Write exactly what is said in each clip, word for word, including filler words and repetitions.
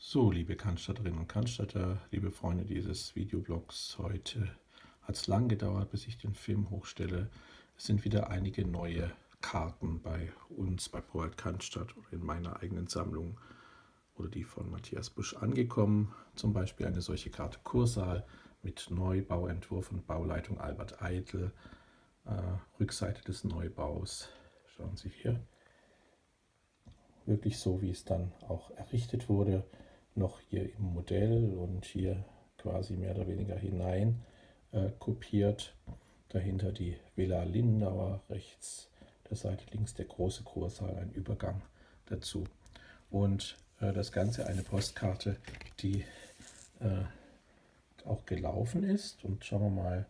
So, liebe Cannstatterinnen und Cannstatter, liebe Freunde dieses Videoblogs, heute hat es lang gedauert, bis ich den Film hochstelle. Es sind wieder einige neue Karten bei uns, bei ProArt Cannstatt oder in meiner eigenen Sammlung oder die von Matthias Busch angekommen. Zum Beispiel eine solche Karte Kursaal mit Neubauentwurf und Bauleitung Albert Eitel, äh, Rückseite des Neubaus. Schauen Sie hier. Wirklich so, wie es dann auch errichtet wurde, noch hier im Modell und hier quasi mehr oder weniger hinein äh, kopiert. Dahinter die Villa Lindauer, rechts der Seite, links der große Kursaal, ein Übergang dazu. Und äh, das Ganze eine Postkarte, die äh, auch gelaufen ist. Und schauen wir mal,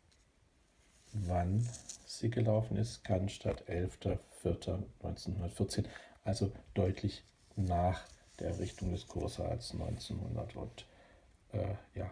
wann sie gelaufen ist. Cannstatt, elfter vierter neunzehnhundertvierzehn, also deutlich nach der Errichtung des Kursaals neunzehnhundertacht, äh, ja,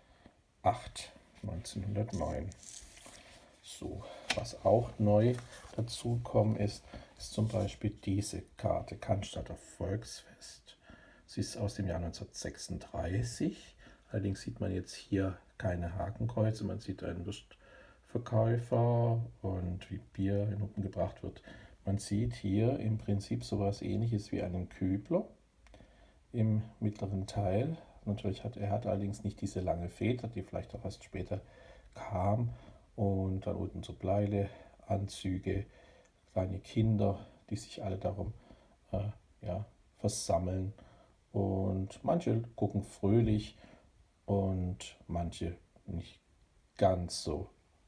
neunzehnhundertneun. So, was auch neu dazu gekommen ist, ist zum Beispiel diese Karte Cannstatter Volksfest. Sie ist aus dem Jahr neunzehnhundertsechsunddreißig. Allerdings sieht man jetzt hier keine Hakenkreuze. Man sieht einen Würstverkäufer und wie Bier in Hupen gebracht wird. Man sieht hier im Prinzip sowas Ähnliches wie einen Kübler im mittleren Teil. Natürlich hat er hat allerdings nicht diese lange Feder, die vielleicht auch erst später kam. Und dann unten so Bleile, Anzüge, kleine Kinder, die sich alle darum äh, ja, versammeln. Und manche gucken fröhlich und manche nicht ganz so.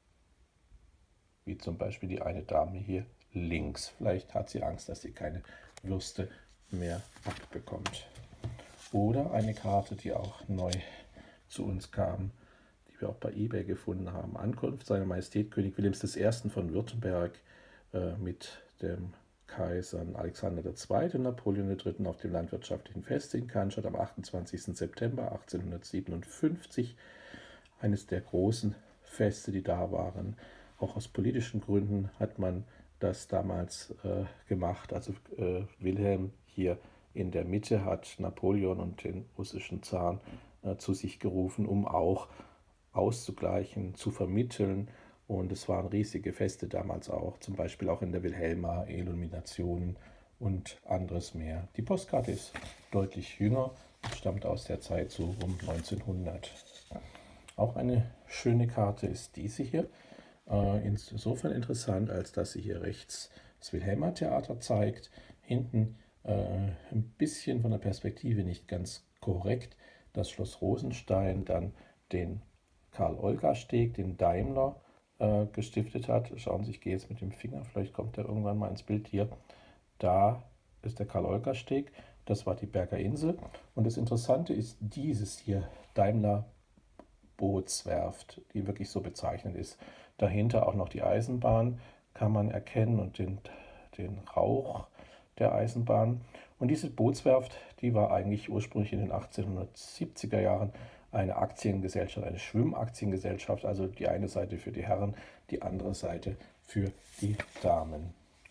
Wie zum Beispiel die eine Dame hier links. Vielleicht hat sie Angst, dass sie keine Würste mehr abbekommt. Oder eine Karte, die auch neu zu uns kam, die wir auch bei eBay gefunden haben. Ankunft seiner Majestät König Wilhelms der Erste von Württemberg äh, mit dem Kaisern Alexander der Zweite und Napoleon der Dritte auf dem landwirtschaftlichen Fest in Cannstatt am achtundzwanzigsten September achtzehnhundertsiebenundfünfzig. Eines der großen Feste, die da waren. Auch aus politischen Gründen hat man das damals äh, gemacht. Also äh, Wilhelm hier in der Mitte hat Napoleon und den russischen Zaren äh, zu sich gerufen, um auch auszugleichen, zu vermitteln. Und es waren riesige Feste damals auch, zum Beispiel auch in der Wilhelma, Illuminationen und anderes mehr. Die Postkarte ist deutlich jünger und stammt aus der Zeit so um neunzehnhundert. Auch eine schöne Karte ist diese hier. Äh, insofern interessant, als dass sie hier rechts das Wilhelma Theater zeigt, hinten äh, ein bisschen von der Perspektive nicht ganz korrekt das Schloss Rosenstein, dann den Karl-Olga-Steg, den Daimler äh, gestiftet hat. Schauen Sie, ich gehe jetzt mit dem Finger, vielleicht kommt er irgendwann mal ins Bild hier. Da ist der Karl-Olga-Steg, das war die Berger Insel. Und das Interessante ist dieses hier, Daimler Bootswerft, die wirklich so bezeichnend ist. Dahinter auch noch die Eisenbahn kann man erkennen und den, den Rauch der Eisenbahn. Und diese Bootswerft, die war eigentlich ursprünglich in den achtzehnhundertsiebziger Jahren eine Aktiengesellschaft, eine Schwimmaktiengesellschaft, also die eine Seite für die Herren, die andere Seite für die Damen.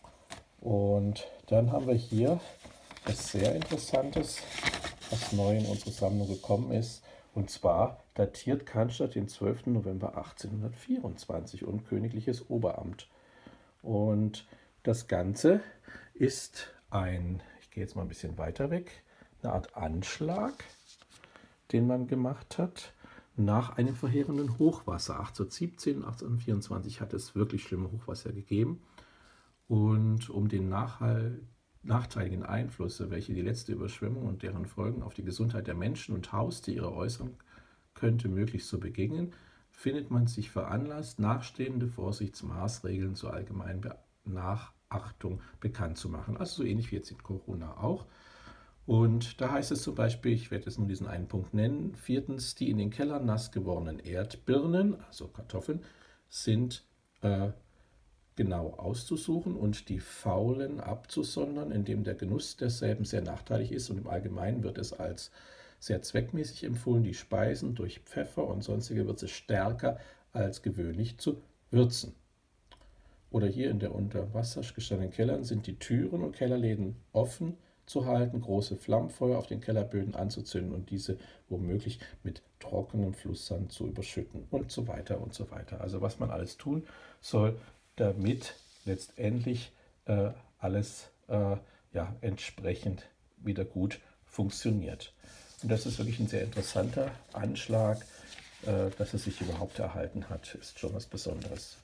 Und dann haben wir hier etwas sehr Interessantes, was neu in unsere Sammlung gekommen ist. Und zwar datiert Cannstatt den zwölften November achtzehnhundertvierundzwanzig und königliches Oberamt. Und das Ganze ist ein, ich gehe jetzt mal ein bisschen weiter weg, eine Art Anschlag, den man gemacht hat nach einem verheerenden Hochwasser. achtzehnhundertsiebzehn und achtzehnhundertvierundzwanzig hat es wirklich schlimme Hochwasser gegeben. Und um den Nachhall, nachteiligen Einflüsse, welche die letzte Überschwemmung und deren Folgen auf die Gesundheit der Menschen und Haustiere äußern könnte, möglichst zu begegnen, findet man sich veranlasst, nachstehende Vorsichtsmaßregeln zur allgemeinen Nachachtung bekannt zu machen. Also so ähnlich wie jetzt in Corona auch. Und da heißt es zum Beispiel, ich werde jetzt nur diesen einen Punkt nennen, viertens, die in den Kellern nass gewordenen Erdbirnen, also Kartoffeln, sind äh, genau auszusuchen und die faulen abzusondern, indem der Genuss derselben sehr nachteilig ist, und im Allgemeinen wird es als sehr zweckmäßig empfohlen, die Speisen durch Pfeffer und sonstige Würze stärker als gewöhnlich zu würzen. Oder hier in der unter Wasser gestandenen Kellern sind die Türen und Kellerläden offen, zu halten, große Flammfeuer auf den Kellerböden anzuzünden und diese womöglich mit trockenem Flusssand zu überschütten und so weiter und so weiter. Also was man alles tun soll, damit letztendlich äh, alles äh, ja, entsprechend wieder gut funktioniert. Und das ist wirklich ein sehr interessanter Anschlag, äh, dass es sich überhaupt erhalten hat, ist schon was Besonderes.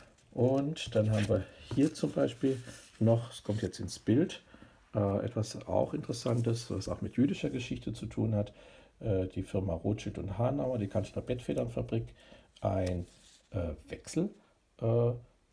Und dann haben wir hier zum Beispiel noch, es kommt jetzt ins Bild, äh, etwas auch Interessantes, was auch mit jüdischer Geschichte zu tun hat. Äh, die Firma Rothschild und Hanauer, die Cannstatter Bettfedernfabrik, ein äh, Wechsel äh,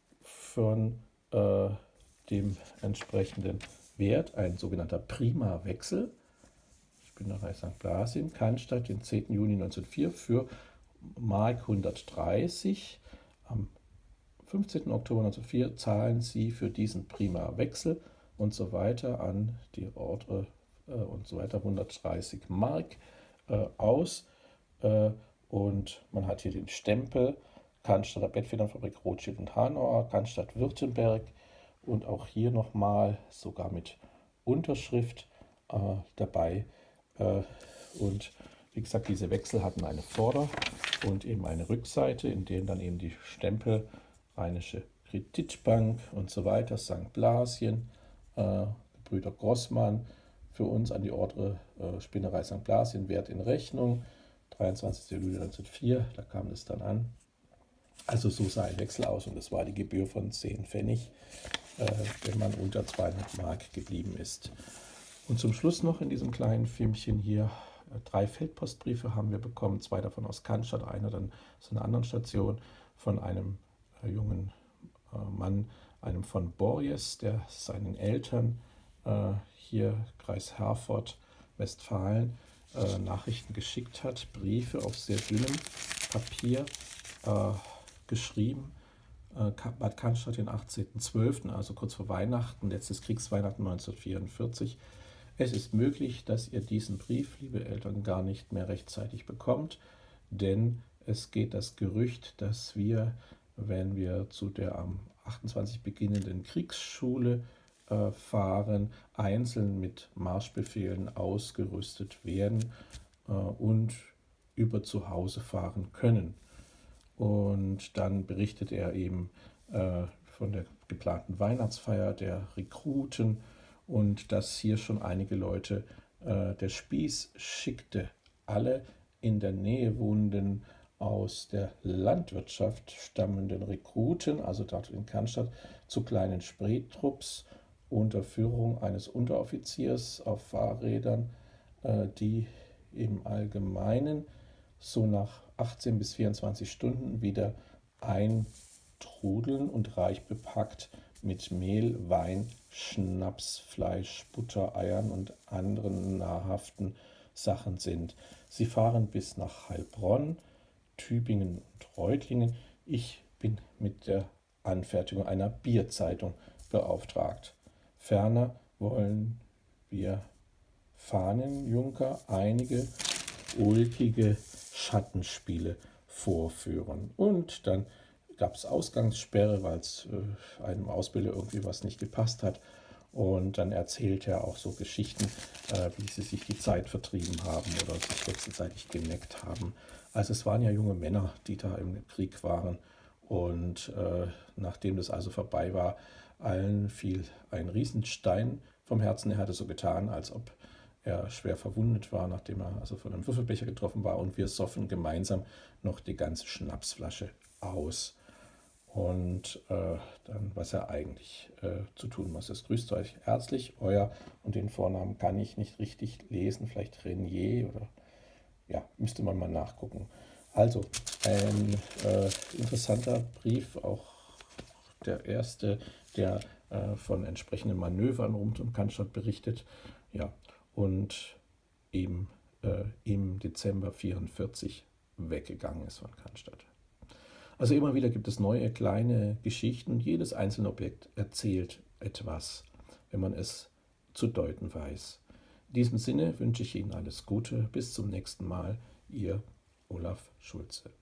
von äh, dem entsprechenden Wert, ein sogenannter Prima-Wechsel. Spinnerei Sankt Blasien, Cannstatt, den zehnten Juni neunzehnhundertvier für Mark hundertdreißig. Am fünfzehnten Oktober neunzehnhundertvier zahlen Sie für diesen Prima-Wechsel und so weiter an die Ordre äh, und so weiter hundertdreißig Mark äh, aus. Äh, und man hat hier den Stempel Cannstatter Bettfedernfabrik Rothschild und Hanauer, Cannstatt Württemberg und auch hier nochmal sogar mit Unterschrift äh, dabei. Äh, und wie gesagt, diese Wechsel hatten eine Vorder- und eben eine Rückseite, in denen dann eben die Stempel Rheinische Kreditbank und so weiter, Sankt Blasien, äh, Brüder Grossmann, für uns an die Ordre äh, Spinnerei Sankt Blasien, Wert in Rechnung, dreiundzwanzigster Juli neunzehnhundertvier, da kam es dann an. Also so sah ein Wechsel aus und das war die Gebühr von zehn Pfennig, äh, wenn man unter zweihundert Mark geblieben ist. Und zum Schluss noch in diesem kleinen Filmchen hier äh, drei Feldpostbriefe haben wir bekommen, zwei davon aus Cannstatt, einer dann aus einer anderen Station von einem äh, jungen äh, Mann, einem von Borjes, der seinen Eltern äh, hier Kreis Herford, Westfalen, äh, Nachrichten geschickt hat, Briefe auf sehr dünnem Papier äh, geschrieben. Äh, Bad Cannstatt den achtzehnten zwölften, also kurz vor Weihnachten, letztes Kriegsweihnachten neunzehnhundertvierundvierzig. Es ist möglich, dass ihr diesen Brief, liebe Eltern, gar nicht mehr rechtzeitig bekommt, denn es geht das Gerücht, dass wir, wenn wir zu der am achtundzwanzigsten beginnenden Kriegsschule äh, fahren, einzeln mit Marschbefehlen ausgerüstet werden äh, und über zu Hause fahren können. Und dann berichtet er eben äh, von der geplanten Weihnachtsfeier der Rekruten und dass hier schon einige Leute äh, der Spieß schickte, alle in der Nähe wohnenden aus der Landwirtschaft stammenden Rekruten, also dort in Cannstatt, zu kleinen Spreetrupps unter Führung eines Unteroffiziers auf Fahrrädern, äh, die im Allgemeinen so nach achtzehn bis vierundzwanzig Stunden wieder eintrudeln und reich bepackt mit Mehl, Wein, Schnaps, Fleisch, Butter, Eiern und anderen nahrhaften Sachen sind. Sie fahren bis nach Heilbronn, Tübingen und Reutlingen. Ich bin mit der Anfertigung einer Bierzeitung beauftragt. Ferner wollen wir Fahnenjunker einige ulkige Schattenspiele vorführen. Und dann gab es Ausgangssperre, weil es äh, einem Ausbilder irgendwie was nicht gepasst hat. Und dann erzählt er auch so Geschichten, äh, wie sie sich die Zeit vertrieben haben oder sich wechselseitig geneckt haben. Also es waren ja junge Männer, die da im Krieg waren. Und äh, nachdem das also vorbei war, allen fiel ein Riesenstein vom Herzen. Er hatte so getan, als ob er schwer verwundet war, nachdem er also von einem Würfelbecher getroffen war. Und wir soffen gemeinsam noch die ganze Schnapsflasche aus. Und äh, dann, was er eigentlich äh, zu tun muss. Es grüßt euch herzlich, euer, und den Vornamen kann ich nicht richtig lesen, vielleicht Renier oder, ja, müsste man mal nachgucken. Also, ein äh, interessanter Brief, auch der erste, der äh, von entsprechenden Manövern rund um Cannstatt berichtet, ja, und eben äh, im Dezember vierundvierzig weggegangen ist von Cannstatt. Also immer wieder gibt es neue kleine Geschichten und jedes einzelne Objekt erzählt etwas, wenn man es zu deuten weiß. In diesem Sinne wünsche ich Ihnen alles Gute. Bis zum nächsten Mal. Ihr Olaf Schulze.